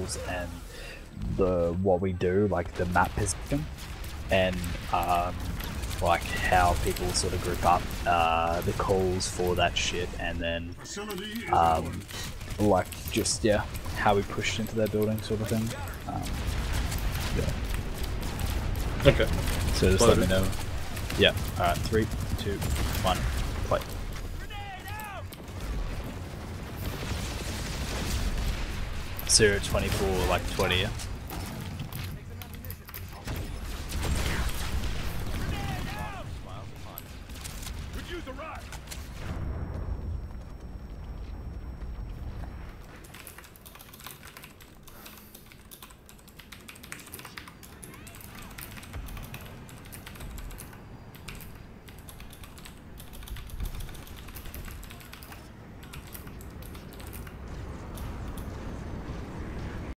rules and what we do, like the map position, and like how people sort of group up, the calls for that shit, and then like just how we pushed into their building sort of thing. Okay. So just let me know. Yeah. Alright, 3, 2, 1, play. 0-24, like 20, yeah?